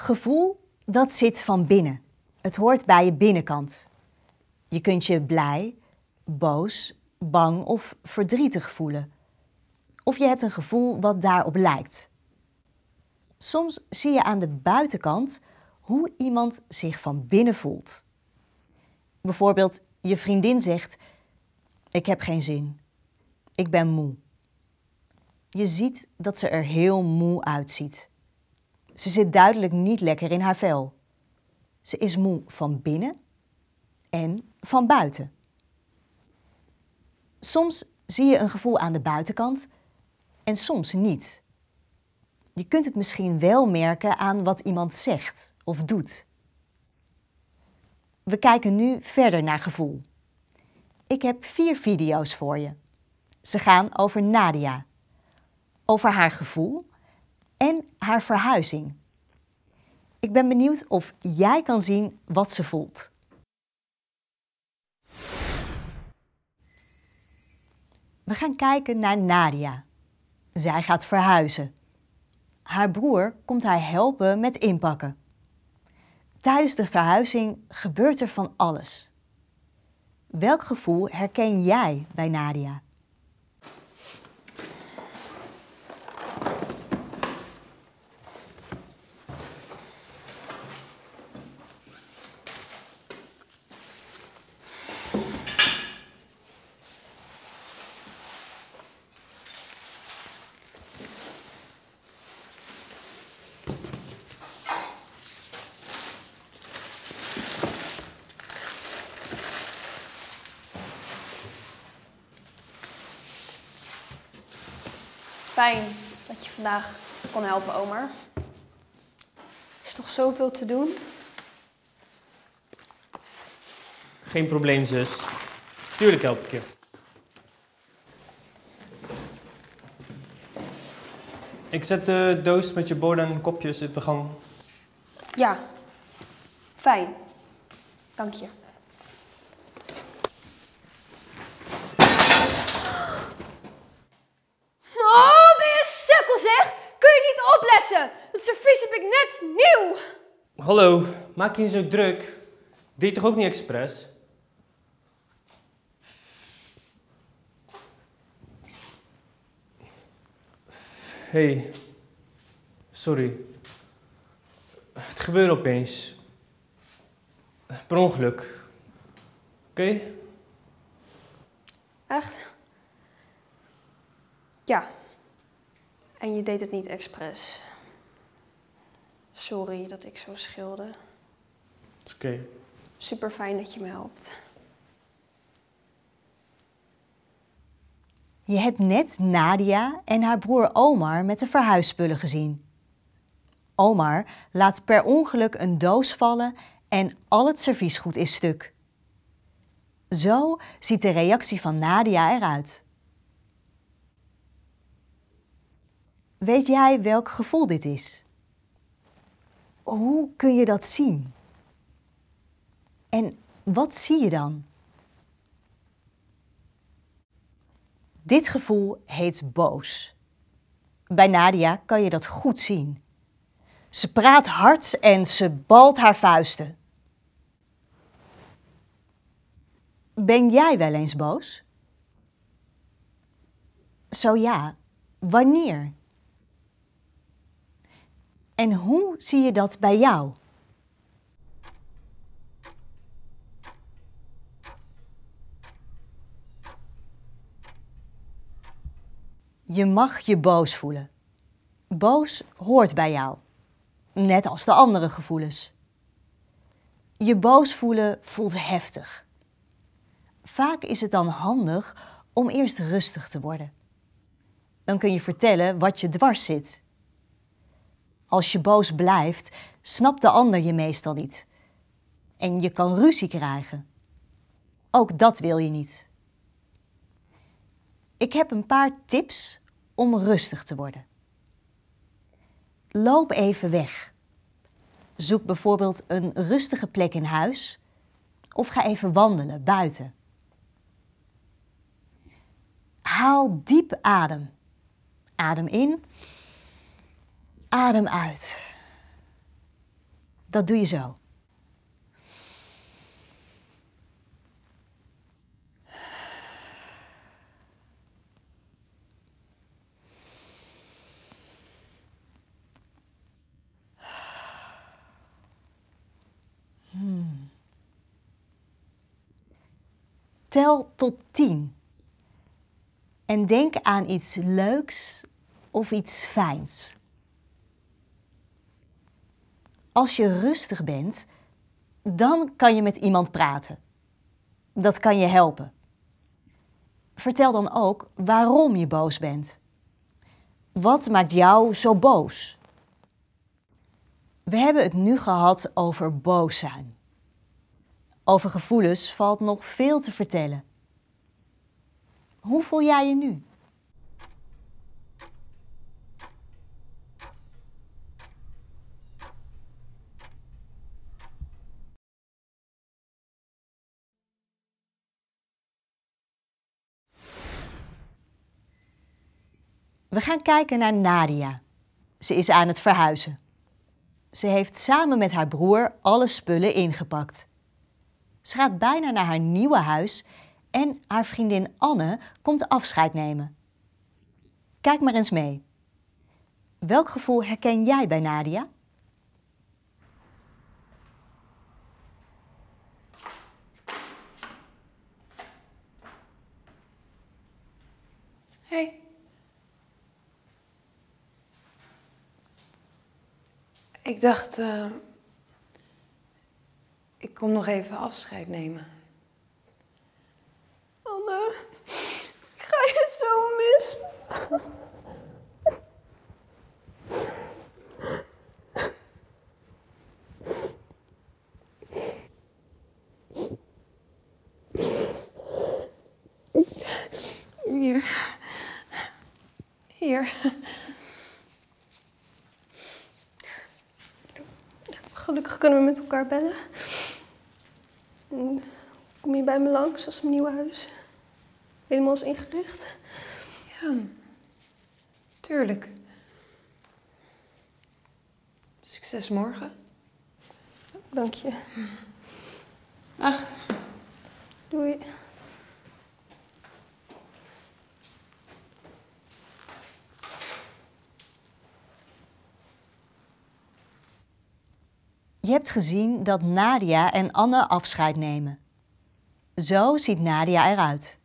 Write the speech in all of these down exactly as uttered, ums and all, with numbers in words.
Gevoel, dat zit van binnen. Het hoort bij je binnenkant. Je kunt je blij, boos, bang of verdrietig voelen. Of je hebt een gevoel wat daarop lijkt. Soms zie je aan de buitenkant hoe iemand zich van binnen voelt. Bijvoorbeeld, je vriendin zegt: ik heb geen zin. Ik ben moe. Je ziet dat ze er heel moe uitziet. Ze zit duidelijk niet lekker in haar vel. Ze is moe van binnen en van buiten. Soms zie je een gevoel aan de buitenkant en soms niet. Je kunt het misschien wel merken aan wat iemand zegt of doet. We kijken nu verder naar gevoel. Ik heb vier video's voor je. Ze gaan over Nadia, over haar gevoel en haar verhuizing. Ik ben benieuwd of jij kan zien wat ze voelt. We gaan kijken naar Nadia. Zij gaat verhuizen. Haar broer komt haar helpen met inpakken. Tijdens de verhuizing gebeurt er van alles. Welk gevoel herken jij bij Nadia? Fijn dat je vandaag kon helpen, Omar. Er is toch zoveel te doen? Geen probleem, zus. Tuurlijk help ik je. Ik zet de doos met je borden en kopjes in de gang. Ja, fijn. Dank je. Oh, ben je sukkel zeg! Kun je niet opletten? Dat servies heb ik net nieuw! Hallo, maak je niet zo druk. Deed toch ook niet expres? Hey, sorry. Het gebeurde opeens. Per ongeluk. Oké? Okay? Echt? Ja. En je deed het niet expres. Sorry dat ik zo schilde. Het is oké. Okay. Super fijn dat je me helpt. Je hebt net Nadia en haar broer Omar met de verhuisspullen gezien. Omar laat per ongeluk een doos vallen en al het serviesgoed is stuk. Zo ziet de reactie van Nadia eruit. Weet jij welk gevoel dit is? Hoe kun je dat zien? En wat zie je dan? Dit gevoel heet boos. Bij Nadia kan je dat goed zien. Ze praat hard en ze balt haar vuisten. Ben jij wel eens boos? Zo ja, wanneer? En hoe zie je dat bij jou? Je mag je boos voelen. Boos hoort bij jou, net als de andere gevoelens. Je boos voelen voelt heftig. Vaak is het dan handig om eerst rustig te worden. Dan kun je vertellen wat je dwars zit. Als je boos blijft, snapt de ander je meestal niet. En je kan ruzie krijgen. Ook dat wil je niet. Ik heb een paar tips om rustig te worden. Loop even weg. Zoek bijvoorbeeld een rustige plek in huis of ga even wandelen buiten. Haal diep adem. Adem in, adem uit. Dat doe je zo. Hmm. Tel tot tien. En denk aan iets leuks of iets fijns. Als je rustig bent, dan kan je met iemand praten. Dat kan je helpen. Vertel dan ook waarom je boos bent. Wat maakt jou zo boos? We hebben het nu gehad over boos zijn. Over gevoelens valt nog veel te vertellen. Hoe voel jij je nu? We gaan kijken naar Nadia. Ze is aan het verhuizen. Ze heeft samen met haar broer alle spullen ingepakt. Ze gaat bijna naar haar nieuwe huis en haar vriendin Anne komt afscheid nemen. Kijk maar eens mee. Welk gevoel herken jij bij Nadia? Hey. Ik dacht, uh, ik kom nog even afscheid nemen. Anne, ik ga je zo mis. Hier. Hier. Gelukkig kunnen we met elkaar bellen. En kom je bij me langs als mijn nieuwe huis helemaal is ingericht? Ja, tuurlijk. Succes morgen. Dank je. Ach. Doei. Je hebt gezien dat Nadia en Anne afscheid nemen. Zo ziet Nadia eruit.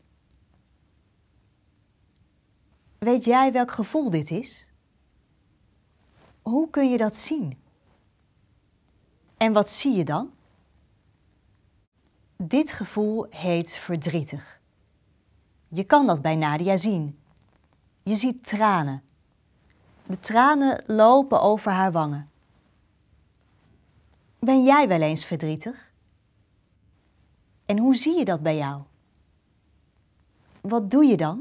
Weet jij welk gevoel dit is? Hoe kun je dat zien? En wat zie je dan? Dit gevoel heet verdrietig. Je kan dat bij Nadia zien. Je ziet tranen. De tranen lopen over haar wangen. Ben jij wel eens verdrietig? En hoe zie je dat bij jou? Wat doe je dan?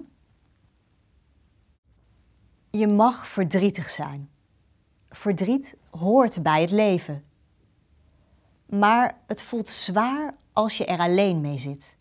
Je mag verdrietig zijn. Verdriet hoort bij het leven. Maar het voelt zwaar als je er alleen mee zit.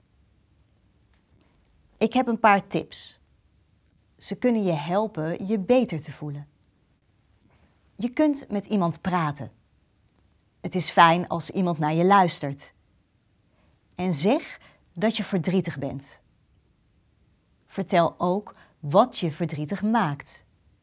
Ik heb een paar tips. Ze kunnen je helpen je beter te voelen. Je kunt met iemand praten. Het is fijn als iemand naar je luistert. En zeg dat je verdrietig bent. Vertel ook wat je verdrietig maakt.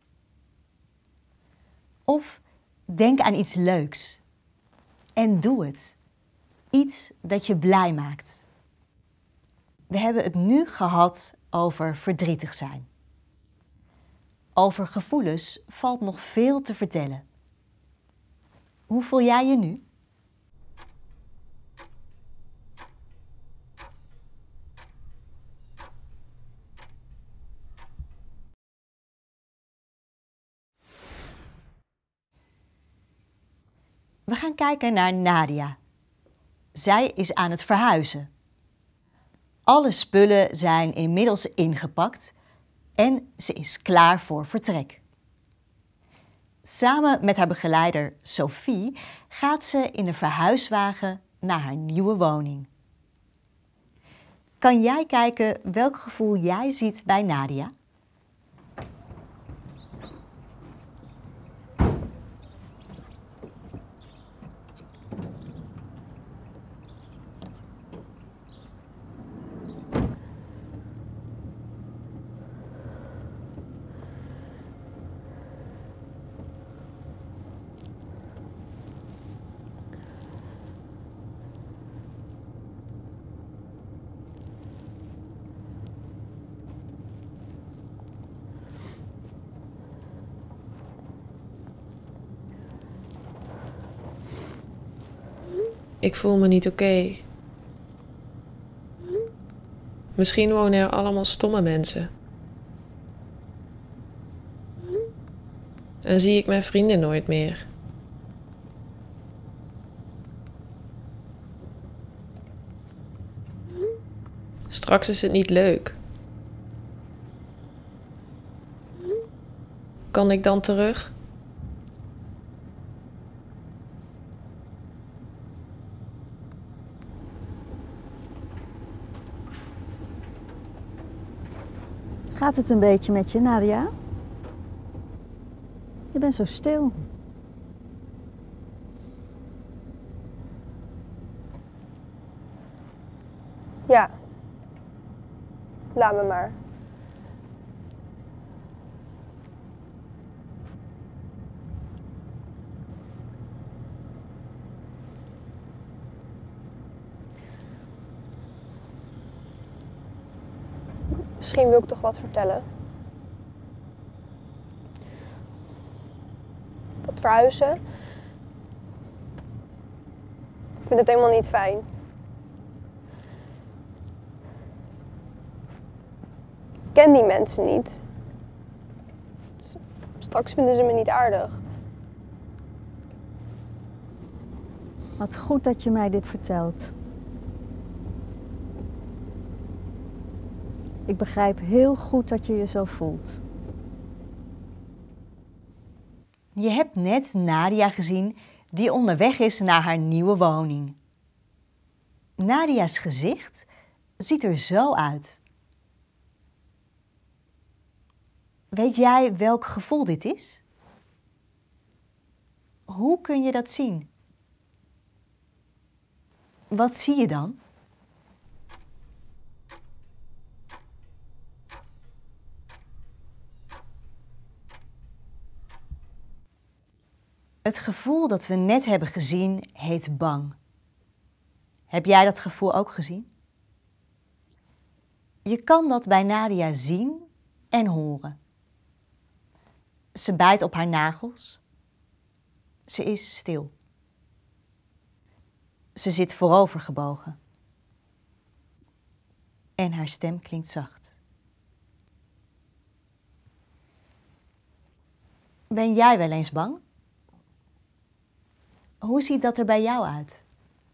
Of denk aan iets leuks. En doe het. Iets dat je blij maakt. We hebben het nu gehad over verdrietig zijn. Over gevoelens valt nog veel te vertellen. Hoe voel jij je nu? We gaan kijken naar Nadia. Zij is aan het verhuizen. Alle spullen zijn inmiddels ingepakt en ze is klaar voor vertrek. Samen met haar begeleider Sophie gaat ze in de verhuiswagen naar haar nieuwe woning. Kan jij kijken welk gevoel jij ziet bij Nadia? Ik voel me niet oké. Misschien wonen er allemaal stomme mensen. En zie ik mijn vrienden nooit meer. Straks is het niet leuk. Kan ik dan terug? Gaat het een beetje met je, Nadia? Je bent zo stil. Ja. Laat me maar. Misschien wil ik toch wat vertellen. Dat verhuizen. Ik vind het helemaal niet fijn. Ik ken die mensen niet. Straks vinden ze me niet aardig. Wat goed dat je mij dit vertelt. Ik begrijp heel goed dat je je zo voelt. Je hebt net Nadia gezien die onderweg is naar haar nieuwe woning. Nadia's gezicht ziet er zo uit. Weet jij welk gevoel dit is? Hoe kun je dat zien? Wat zie je dan? Het gevoel dat we net hebben gezien heet bang. Heb jij dat gevoel ook gezien? Je kan dat bij Nadia zien en horen. Ze bijt op haar nagels. Ze is stil. Ze zit voorovergebogen. En haar stem klinkt zacht. Ben jij wel eens bang? Hoe ziet dat er bij jou uit?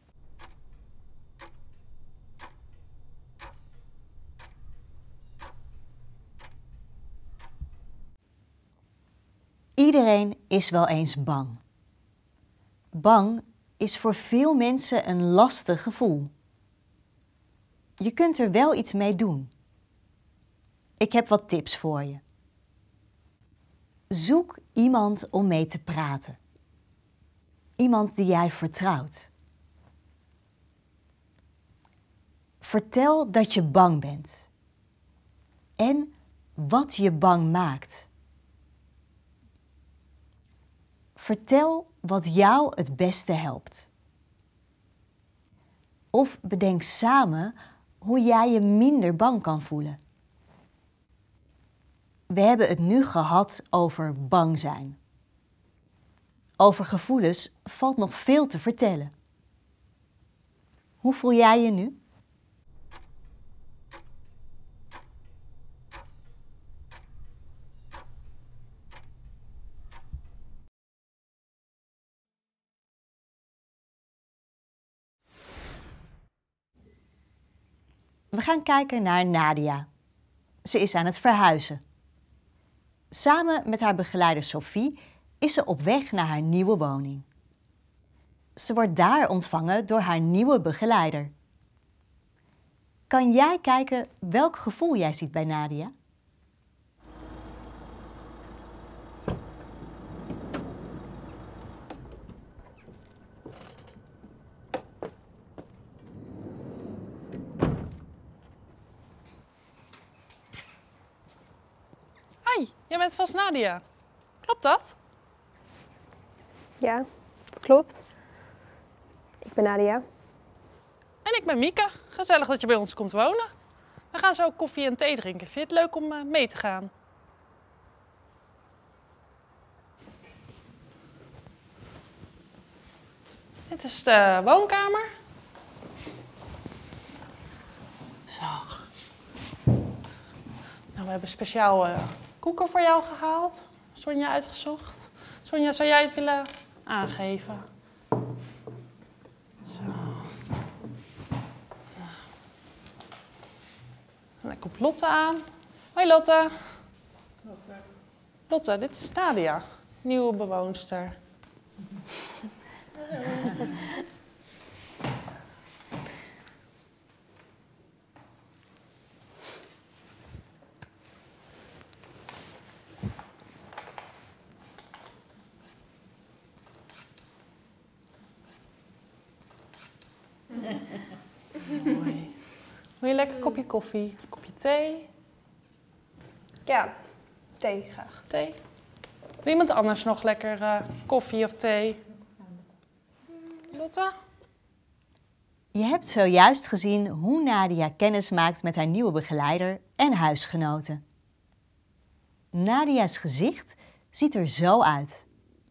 Iedereen is wel eens bang. Bang is voor veel mensen een lastig gevoel. Je kunt er wel iets mee doen. Ik heb wat tips voor je. Zoek iemand om mee te praten. Iemand die jij vertrouwt. Vertel dat je bang bent. En wat je bang maakt. Vertel wat jou het beste helpt. Of bedenk samen hoe jij je minder bang kan voelen. We hebben het nu gehad over bang zijn. Over gevoelens valt nog veel te vertellen. Hoe voel jij je nu? We gaan kijken naar Nadia. Ze is aan het verhuizen. Samen met haar begeleider Sophie is ze op weg naar haar nieuwe woning. Ze wordt daar ontvangen door haar nieuwe begeleider. Kan jij kijken welk gevoel jij ziet bij Nadia? Hoi, jij bent vast Nadia. Klopt dat? Ja, dat klopt. Ik ben Nadia. En ik ben Mieke. Gezellig dat je bij ons komt wonen. We gaan zo koffie en thee drinken. Vind je het leuk om uh, mee te gaan? Dit is de woonkamer. Zo. Nou, we hebben speciaal uh, koeken voor jou gehaald. Sonja uitgezocht. Sonja, zou jij het willen aangeven? Zo. En dan komt Lotte aan. Hoi Lotte. Lotte, dit is Nadia, nieuwe bewoonster. Mooi. Wil je lekker een kopje koffie? Of een kopje thee? Ja, thee graag. Thee? Wil iemand anders nog lekker uh, koffie of thee? Lotte? Je hebt zojuist gezien hoe Nadia kennis maakt met haar nieuwe begeleider en huisgenoten. Nadia's gezicht ziet er zo uit.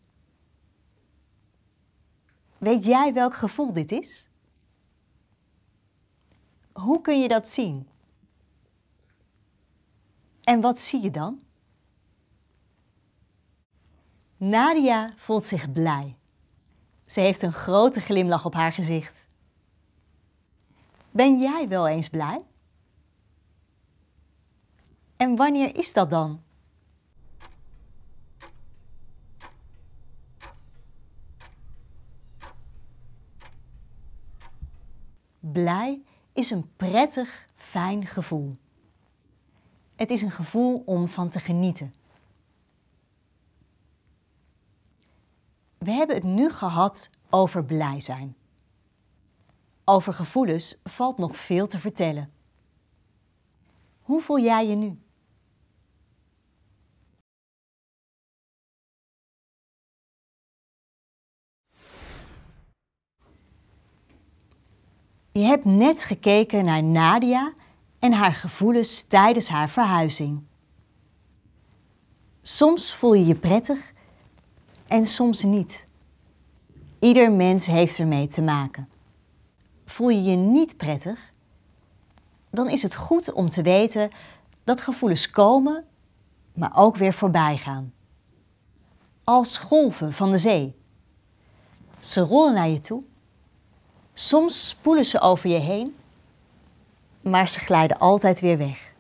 Weet jij welk gevoel dit is? Hoe kun je dat zien? En wat zie je dan? Nadia voelt zich blij. Ze heeft een grote glimlach op haar gezicht. Ben jij wel eens blij? En wanneer is dat dan? Blij is een prettig, fijn gevoel. Het is een gevoel om van te genieten. We hebben het nu gehad over blij zijn. Over gevoelens valt nog veel te vertellen. Hoe voel jij je nu? Je hebt net gekeken naar Nadia en haar gevoelens tijdens haar verhuizing. Soms voel je je prettig en soms niet. Ieder mens heeft ermee te maken. Voel je je niet prettig? Dan is het goed om te weten dat gevoelens komen, maar ook weer voorbij gaan. Als golven van de zee. Ze rollen naar je toe. Soms spoelen ze over je heen, maar ze glijden altijd weer weg.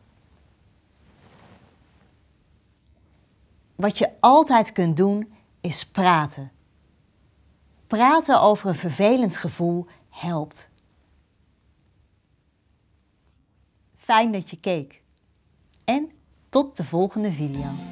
Wat je altijd kunt doen, is praten. Praten over een vervelend gevoel helpt. Fijn dat je keek. En tot de volgende video.